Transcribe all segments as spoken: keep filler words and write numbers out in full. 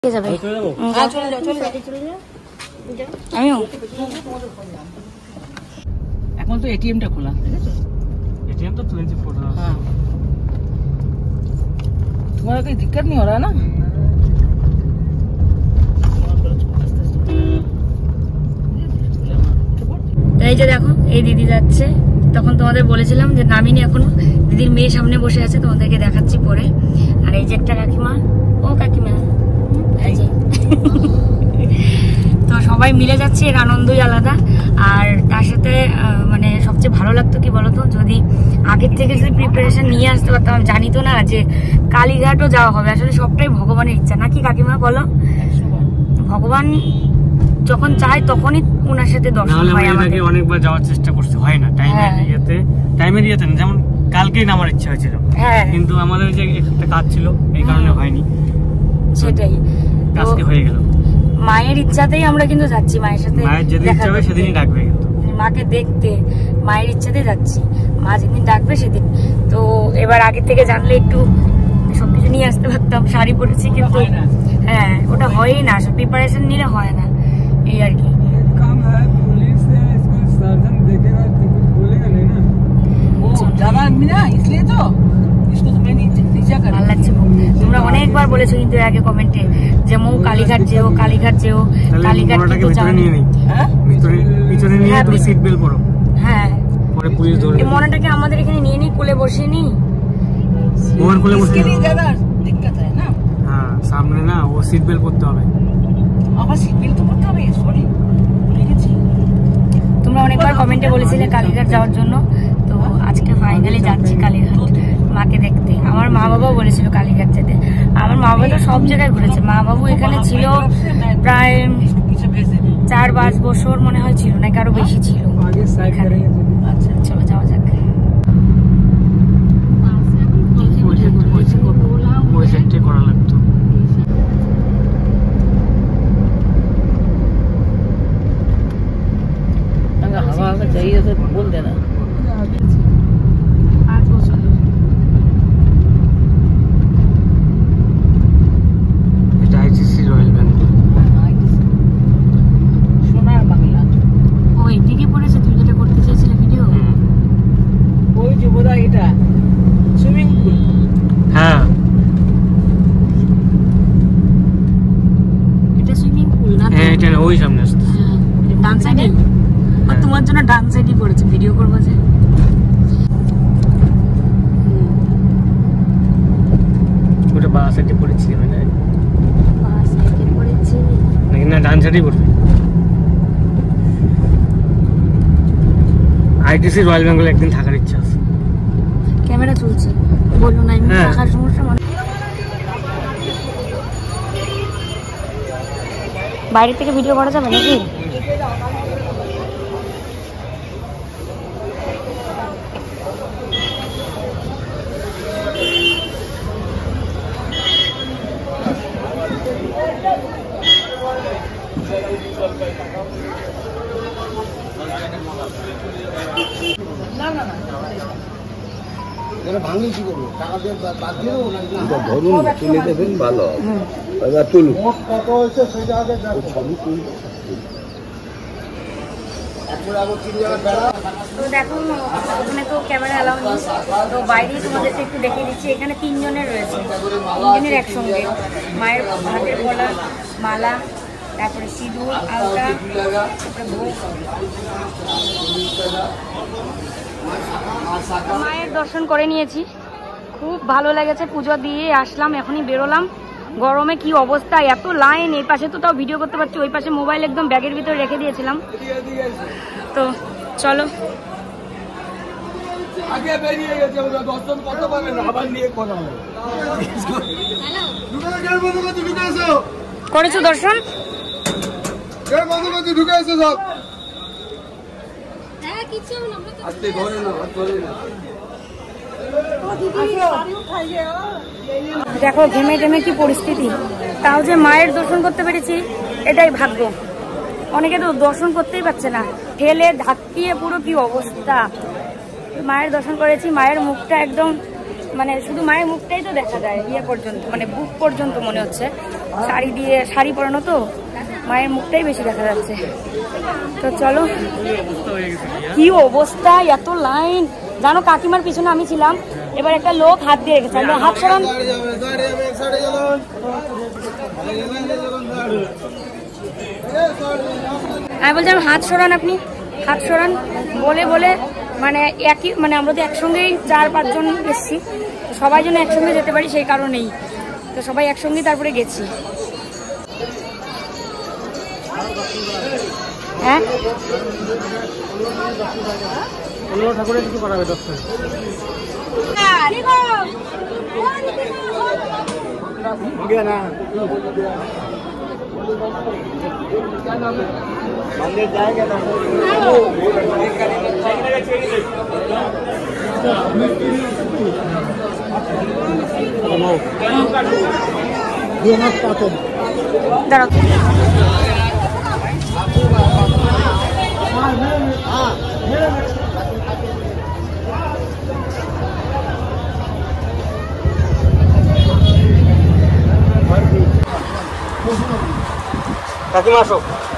আমিও এখন তো এটিএমটা খোলা, एटीएम तो चौबीस हाँ तुम्हारा कोई दिक्कत नहीं हो रहा है ना? এই যে দেখো এই দিদি যাচ্ছে, তখন তোমাদের বলেছিলাম যে নামিনি এখনো, দিদির মেয়ে সামনে বসে আছে, তোমাদেরকে দেখাচ্ছি পরে। আর এই যে একটা কাকিমা, ও কাকিমা এই যে তো সবাই মিলে যাচ্ছে, এর আনন্দই আলাদা। আর তার সাথে মানে সবচেয়ে ভালো লাগতো কি বলতো, যদি আগের থেকে যদি প্রিপারেশন নিয়ে আসতে পারতাম। জানি তো না যে কালীঘাটও যাওয়া হবে, আসলে সবটাই ভগবানের ইচ্ছা নাকি কাকিমা বলো? ভগবান যখন চায় তখনই ওনার সাথে দর্শন হয়। আমাদের অনেকবার যাওয়ার চেষ্টা করতে হয় না, টাইমের ইয়েতে টাইমের ইয়েতে যেমন কালকেই নামার ইচ্ছা হয়েছিল, কিন্তু আমাদের যে একটা কাজ ছিল এই কারণে হয়নি, সেটাই আজকে হয়ে গেল। মায়ের ইচ্ছাতেই আমরা কিন্তু যাচ্ছি, মায়ের সাথে মায়ের যেদিন ইচ্ছা হবে সেদিনই ডাকবে, কিন্তু মাকে দেখতে মায়ের ইচ্ছাতেই যাচ্ছি, মা যেদিন ডাকবে সেদিন। তো এবার আগে থেকে জানলে একটু সবকিছু নিয়ে আসতে পারতাম, শাড়ি পরেছি কিন্তু হ্যাঁ ওটা হয়ই না, সব প্রিপারেশন নিলে হয় না, এই আর কি। তোমরা অনেকবার বলেছো কিন্তু এর আগে কমেন্টে যে মৌ কালীঘাট যেও, কালীঘাট যেও, কালীঘাট কিন্তু জানি। হ্যাঁ মনাটাকে আমাদের এখানে নিয়ে নি, কোলে বসিয়ে নি, কোলে বসিয়ে না, হ্যাঁ সামনে না, ও সিট বেল্ট করতে হবে, আমার সিট বেল্ট তো করতে হবে, সরি ভুলে গেছি। তোমরা অনেকবার কমেন্টে বলেছিলে কালীঘাট যাওয়ার জন্য, তো আজকে ফাইনালি যাচ্ছি কালীঘাট মাকে দেখতে। আমার মা বাবাও বলেছিল কালীঘাট যেতে, আমার মা বাবা তো সব জায়গায় ঘুরেছে, মা বাবু এখানে ছিল প্রায় চার পাঁচ বছর মনে হয় ছিল, নাকি আরো বেশি ছিল এখানে। আচ্ছা চলো যাওয়া যাক। করা লাগতো हवा अगर चाहिए तो बोल देना। पाँच बছর এটা আইটিসি রয়্যাল বেঙ্গল, সোনার বাংলা। ও এদিকে পড়েছে, তুই যেটা করতে চাইছিলে ভিডিও, ওই যে বোধ হয় এটা সুইমিং পুল। হ্যাঁ এটা সুইমিং পুল না? হ্যাঁ এটা ওই সামনে আসছে, ডান সাইডে। আর তোমার জন্য ডান সাইডই পড়েছে, ভিডিও করবো যে। ওটা বাঁ সাইডে পড়েছি মানে বাঁ সাইডে পড়েছে নাকি না ডান সাইডেই পড়বে? আইটিসি রয়্যাল বেঙ্গল একদিন থাকার ইচ্ছা আছে। ক্যামেরা চলছে বললো না, এমনি থাকার সমস্যা মানে। বাইরে থেকে ভিডিও করা যাবে নাকি? তুলে দেবেন ভালো, তুলুন কত হয়েছে সেটা আগে সবই তুল। তো দেখো ওখানে তো ক্যামেরা অ্যালাউ নেই, তো বাইরেই তোমাদেরকে একটু দেখিয়ে দিচ্ছি। এখানে তিনজনের রয়েছে, তিনজনের একসঙ্গে মায়ের হাতের গলা মালা, তারপরে সিঁদুর আলতা, তারপরে ভোগ। মায়ের দর্শন করে নিয়েছি, খুব ভালো লেগেছে, পুজো দিয়ে আসলাম, এখনই বেরোলাম। গরমে কি অবস্থা, এত লাইন, এই পাশে তো তাও ভিডিও করতে পারছি, ওই পাশে মোবাইল একদম ব্যাগের ভিতরে রেখে দিয়েছিলাম। তো চলো আগে বেরিয়ে গেছে, দর্শন করতে পারবেন না, আবার নিয়ে কথা হবে। করেছো দর্শন? ঢুকে আছে সব, আজকে ধরে না ধরে না। দেখো ঘেমে ঘেমে কি পরিস্থিতি, তাও যে মায়ের দর্শন করতে পেরেছি এটাই ভাগ্য। অনেকে তো দর্শন করতেই পারছে না, ঠেলে ধাক্কিয়ে পুরো কি অবস্থা। মায়ের দর্শন করেছি, মায়ের মুখটা একদম মানে শুধু মায়ের মুখটাই তো দেখা যায় ইয়ে পর্যন্ত, মানে বুক পর্যন্ত মনে হচ্ছে। শাড়ি দিয়ে শাড়ি পরানো তো মায়ের মুখটাই বেশি দেখা যাচ্ছে। তো চলো, কি অবস্থা, এত লাইন জানো। কাকিমার পিছনে আমি ছিলাম, এবার একটা লোক হাত দিয়ে রেখেছে, হাত সরান। আমি বলছিলাম হাত সরান, আপনি হাত সরান বলে বলে মানে একই মানে আমরা তো একসঙ্গেই চার পাঁচজন এসেছি, সবাই যেন একসঙ্গে যেতে পারি সেই কারণেই তো সবাই একসঙ্গেই তারপরে গেছি। হ্যাঁ ঠাকুরের কিছু করাবে দর্শন না मंदिर जाएंगे ना কাকিমা আসো।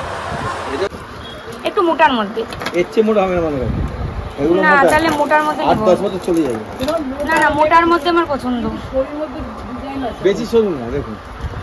একটু মোটার মধ্যে, এর চেয়ে মোটা হবে না মনে হয়। এগুলো না মোটা, তাহলে মোটার মধ্যে আট নিব। দশ বছর চলে যাবে। না না মোটার মধ্যে আমার পছন্দ। বেশি সরু না, দেখুন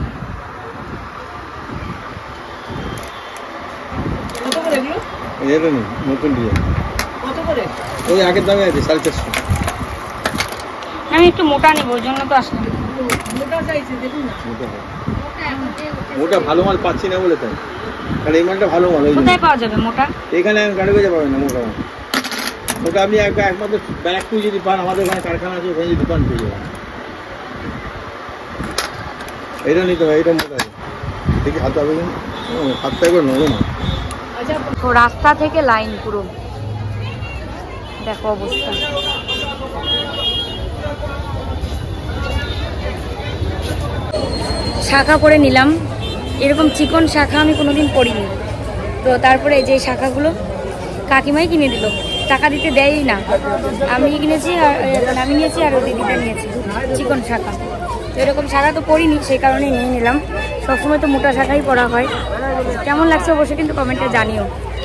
কত করে এগুলো? এটা নেই, নতুন ডিজাইন। কত করে? ওই আগের দামে আছে সাড়ে চারশো। আমি একটু মোটা নিব, ওই জন্য তো আসলাম। মোটা চাইছে, দেখুন না। মোটা হয়। মোটা ভালো মাল পাচ্ছি না বলে তাই, কারণ এই মালটা ভালো মাল। ওই জন্য কোথায় পাওয়া যাবে মোটা? এখানে গাড়ি বেজে পাবেন না মোটা মাল। ওটা আপনি এক- একমাত্র ব্যারাকপুর যদি পান, আমাদের এখানে কারখানা আছে, ওখানে যদি পান পেয়ে যাবেন। এটা নিতে হবে, এটা মোটা আছে। দেখি হাত হবে না, হাতটা একবার নরম হয়। আচ্ছা, তো রাস্তা থেকে লাইন পুরো, দেখো অবস্থা। শাখা করে নিলাম, এরকম চিকন শাখা আমি কোনোদিন পরিনি। তো তারপরে এই যে শাখাগুলো কাকিমাই কিনে দিল, টাকা দিতে দেয়ই না। আমি কিনেছি আর মানে আমি নিয়েছি আর ওই দিদিটা নিয়েছি চিকন শাখা। তো এরকম শাখা তো পরিনি, সেই কারণেই নিয়ে নিলাম। সবসময় তো মোটা শাখাই পরা হয়। কেমন লাগছে অবশ্যই কিন্তু কমেন্টে জানিও।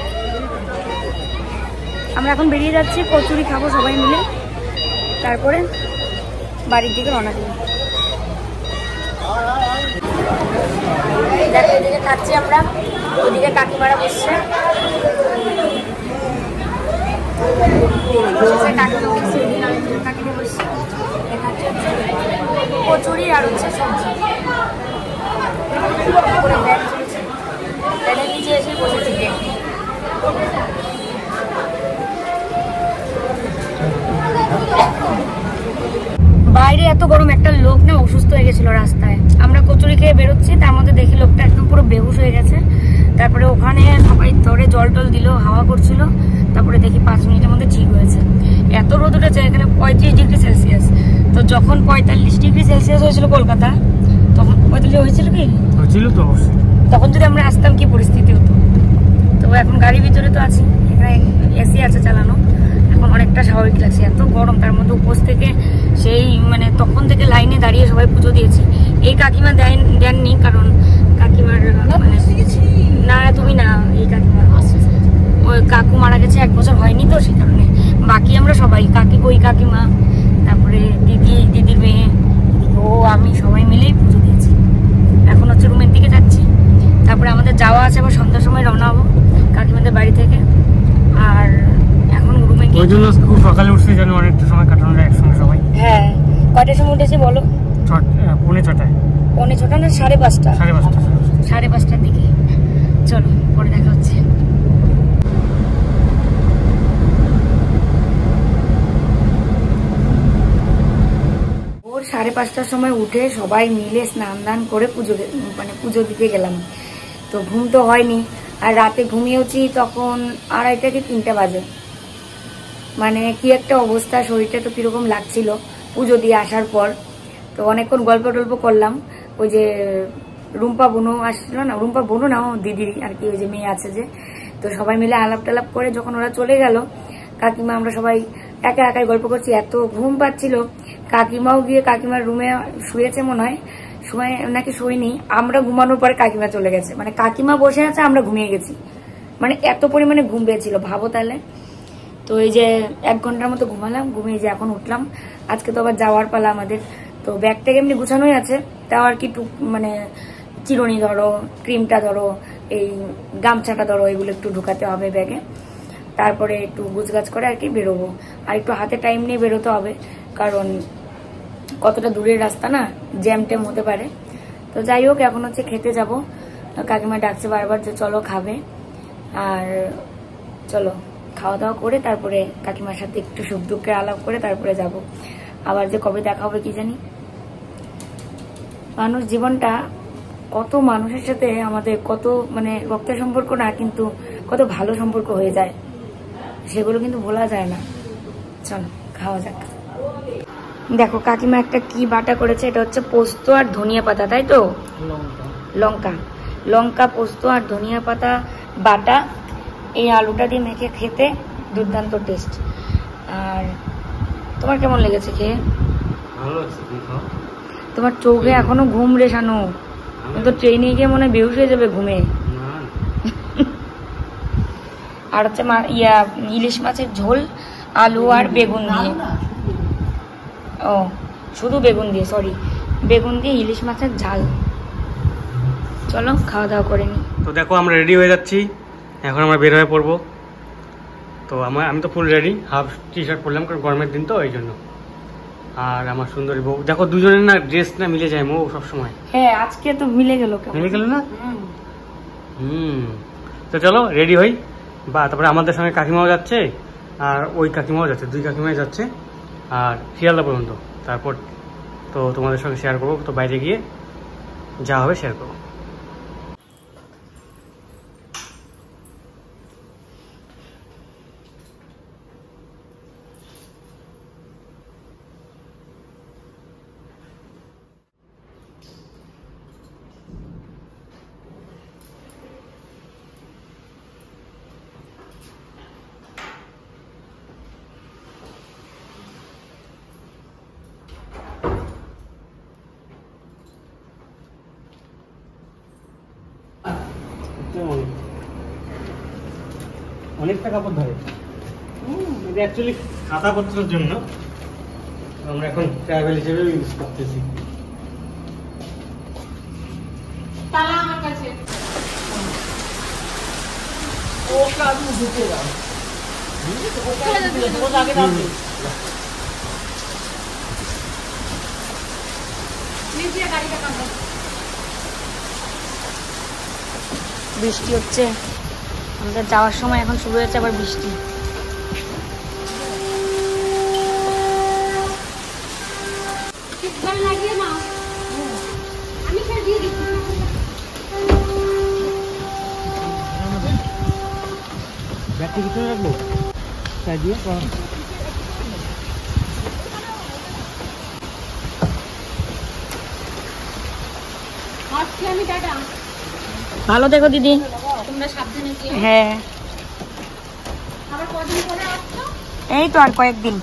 আমরা এখন বেরিয়ে যাচ্ছি, কচুরি খাবো সবাই মিলে, তারপরে বাড়ির দিকে রওনা দিব। দেখো এদিকে খাচ্ছি আমরা, ওদিকে কাকিমারা বসছে। কচুরি আর হচ্ছে সবজি নিচে এসে বসেছি। বাইরে এত গরম, একটা লোক না অসুস্থ হয়ে গেছিল রাস্তায়। আমরা কচুরি খেয়ে বেরোচ্ছি, তার মধ্যে দেখি লোকটা একদম পুরো বেহুশ হয়ে গেছে। তারপরে ওখানে সবাই ধরে জল টল দিল, হাওয়া করছিল। তারপরে দেখি পাঁচ মিনিটের মধ্যে ঠিক হয়েছে। এত রোদ উঠেছে এখানে পঁয়ত্রিশ ডিগ্রি সেলসিয়াস। তো যখন পঁয়তাল্লিশ ডিগ্রি সেলসিয়াস হয়েছিল কলকাতা, তখন পঁয়তাল্লিশ হয়েছিল কি হয়েছিল তো অবশ্যই। তখন যদি আমরা আসতাম কি পরিস্থিতি হতো। তো এখন গাড়ির ভিতরে তো আছি, এখানে এসি আছে চালানো, এখন অনেকটা স্বাভাবিক লাগছে। এত গরম, তার মধ্যে উপোস থেকে সেই মানে তখন থেকে লাইনে দাঁড়িয়ে সবাই পুজো দিয়েছি। এই কাকিমা দেন দেননি, কারণ কাকিমার মানে না তুমি না, এই কাকিমা ওই কাকু মারা গেছে, এক বছর হয়নি তো সেই কারণে। বাকি আমরা সবাই কাকি ওই কাকিমা, তারপরে দিদি দিদির মেয়ে ও আমি সবাই মিলেই পুজো দিয়েছি। এখন হচ্ছে রুমের দিকে যাচ্ছি, তারপরে আমাদের যাওয়া আছে, আবার সন্ধ্যার সময় রওনা হবো কাকিমাদের বাড়ি থেকে। আর এখন রুমে গিয়ে ওই জন্য খুব সকালে উঠছি যেন অনেকটা সময় কাটানো যায় একসঙ্গে সবাই। হ্যাঁ, কয়টার সময় উঠেছি বলো? পৌনে ছটায়। পৌনে ছটা না সাড়ে পাঁচটা? সাড়ে পাঁচটা। সাড়ে পাঁচটার দিকে। চলো পরে দেখা হচ্ছে। ভোর সাড়ে পাঁচটার সময় উঠে সবাই মিলে স্নান দান করে পুজো মানে পুজো দিতে গেলাম। তো ঘুম তো হয়নি, আর রাতে ঘুমিয়েছি তখন আড়াইটা কি তিনটা বাজে। মানে কি একটা অবস্থা, শরীরটা তো কিরকম লাগছিল পুজো দিয়ে আসার পর। তো অনেকক্ষণ গল্প টল্প করলাম। ওই যে রুম্পা বোনও আসছিল না, রুম্পা বোনও না দিদির আর কি, ওই যে মেয়ে আছে যে। তো সবাই মিলে আলাপ টালাপ করে যখন ওরা চলে গেল, কাকিমা আমরা সবাই একা একাই গল্প করছি, এত ঘুম পাচ্ছিল। কাকিমাও গিয়ে কাকিমার রুমে শুয়েছে মনে হয়, ঘুমায় নাকি শোয়নি, আমরা ঘুমানোর পরে কাকিমা চলে গেছে, মানে কাকিমা বসে আছে আমরা ঘুমিয়ে গেছি, মানে এত পরিমাণে ঘুম পেয়েছিল ভাবো তাহলে। তো এই যে এক ঘন্টার মতো ঘুমালাম, ঘুমিয়ে যে এখন উঠলাম। আজকে তো আবার যাওয়ার পালা আমাদের, তো ব্যাগটা এমনি গুছানোই আছে, তাও আর কি টুক মানে চিরুনি ধরো, ক্রিমটা ধরো, এই গামছাটা ধরো, এগুলো একটু ঢুকাতে হবে ব্যাগে, তারপরে একটু গুছগাছ করে আর কি বেরোবো। আর একটু হাতে টাইম নিয়ে বেরোতে হবে, কারণ কতটা দূরের রাস্তা না, জ্যাম ট্যাম হতে পারে। তো যাই হোক, এখন হচ্ছে খেতে যাব, কাকিমা ডাকছে বারবার যে চলো খাবে, আর চলো খাওয়া দাওয়া করে তারপরে কাকিমার সাথে একটু সুখ দুঃখের আলাপ করে তারপরে যাব। আবার যে কবে দেখা হবে কি জানি। মানুষ জীবনটা কত মানুষের সাথে আমাদের কত মানে রক্তের সম্পর্ক না, কিন্তু কত ভালো সম্পর্ক হয়ে যায়, সেগুলো কিন্তু ভোলা যায় না। চলো খাওয়া যাক। দেখো কাকিমা একটা কি বাটা করেছে, এটা হচ্ছে পোস্ত আর ধনিয়া পাতা, তাই তো? লঙ্কা লঙ্কা পোস্ত আর ধনিয়া পাতা বাটা, এই আলুটা দিয়ে মেখে খেতে দুর্দান্ত টেস্ট। আর তোমার কেমন লেগেছে খেয়ে? ভালো আছে। তোমার চোখে এখনো ঘুম রে শানু, তো ট্রেনে গিয়ে মনে বেহুশ হয়ে যাবে ঘুমে। আর হচ্ছে ইয়া ইলিশ মাছের ঝোল, আলু আর বেগুন দিয়ে, ও শুধু বেগুন দিয়ে, সরি বেগুন দিয়ে ইলিশ মাছের ঝাল। চলো খাওয়া দাওয়া করে নি। তো দেখো আমরা রেডি হয়ে যাচ্ছি, এখন আমরা বের হয়ে পড়বো। তো আমার আমি তো full ready, half T shirt পরলাম কারণ গরমের দিন তো এই জন্য। আর আমার সুন্দরী বউ দেখো, দুজনের না ড্রেস না মিলে যায় মো সবসময়। হ্যাঁ আজকে তো মিলে গেল, মিলে গেল না? হুম। তো চলো রেডি হই, বা তারপরে আমাদের সঙ্গে কাকিমাও যাচ্ছে আর ওই কাকিমাও যাচ্ছে, দুই কাকিমাই যাচ্ছে আর শিয়ালদা পর্যন্ত। তারপর তো তোমাদের সঙ্গে শেয়ার করবো, তো বাইরে গিয়ে যা হবে শেয়ার করবো। অনেকটা কাপড় ধরে, এটা অ্যাকচুয়ালি খাতাপত্রের জন্য, আমরা এখন ট্রাভেল হিসেবে ইউজ করতেছি। তালা আমার কাছে ও কাজ ঢুকে দাও, ও কাজ ঢুকে দাও, আগে দাও নিচে গাড়িটা কাঁদো। বৃষ্টি হচ্ছে, আমাদের যাওয়ার সময় এখন শুরু হয়েছে আবার বৃষ্টি। ব্যাগটি ভিতরে রাখবো, তাই দিয়ে ভালো দেখো দিদি, তোমরা সাবধানে যেও। হ্যাঁ আবার কদিন পরে আসছো? এই তো আর কয়েকদিন।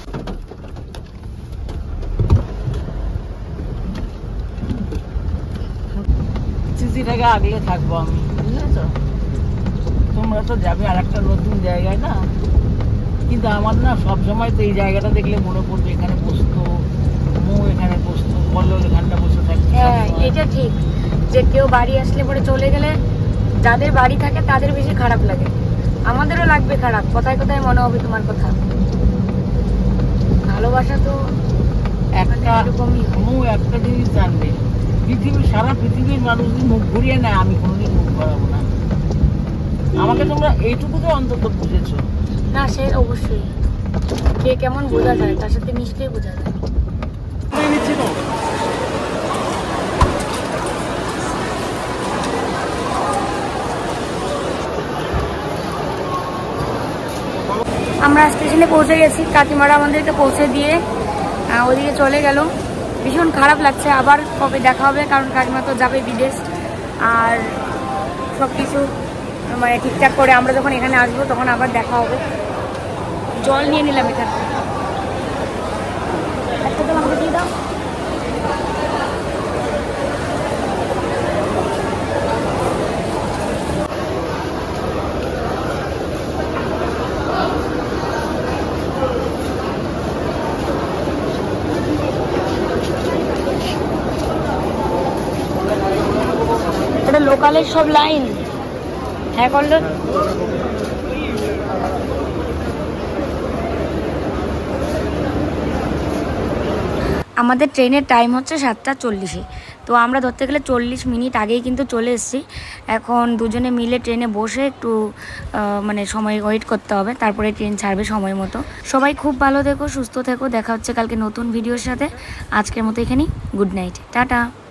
সিসিটাকে আগলে থাকবো আমি, বুঝেছো? তোমরা তো যাবে আর একটা নতুন জায়গায় না, কিন্তু আমার না সবসময় তো এই জায়গাটা দেখলে মনে পড়বে এখানে বসতো, মো এখানে বসতো, বল্লল এখানটা বসে থাকতো। হ্যাঁ এটা ঠিক, যে কেউ বাড়ি আসলে পরে চলে গেলে যাদের বাড়ি থাকে তাদের বেশি খারাপ লাগে, আমাদেরও লাগবে খারাপ, কোথায় কোথায় মনে হবে তোমার কথা। ভালোবাসা তো একটা মো একটা জিনিস জানবে, পৃথিবীর সারা পৃথিবীর মানুষ যদি মুখ ঘুরিয়ে নেয় আমি কোনোদিন মুখ ঘোরাবো না। আমাকে তোমরা এইটুকু তো অন্তত বুঝেছো না? সে অবশ্যই, কে কেমন বোঝা যায়, তার সাথে মিশলেই বোঝা যায়। আমরা স্টেশনে পৌঁছে গেছি, কাকিমারা আমাদেরকে পৌঁছে দিয়ে ওদিকে চলে গেল। ভীষণ খারাপ লাগছে, আবার কবে দেখা হবে, কারণ কাকিমা তো যাবে বিদেশ। আর সব কিছু মানে ঠিকঠাক করে আমরা যখন এখানে আসবো তখন আবার দেখা হবে। জল নিয়ে নিলাম এখানে, একটা তো আমাকে দিয়ে দাও। সকালের সব লাইন। হ্যাঁ করলো। আমাদের ট্রেনের টাইম হচ্ছে সাতটা চল্লিশে, তো আমরা ধরতে গেলে চল্লিশ মিনিট আগেই কিন্তু চলে এসেছি। এখন দুজনে মিলে ট্রেনে বসে একটু মানে সময় ওয়েট করতে হবে, তারপরে ট্রেন ছাড়বে সময় মতো। সবাই খুব ভালো থেকো, সুস্থ থেকো, দেখা হচ্ছে কালকে নতুন ভিডিওর সাথে। আজকের মতো এখানেই, গুড নাইট, টাটা।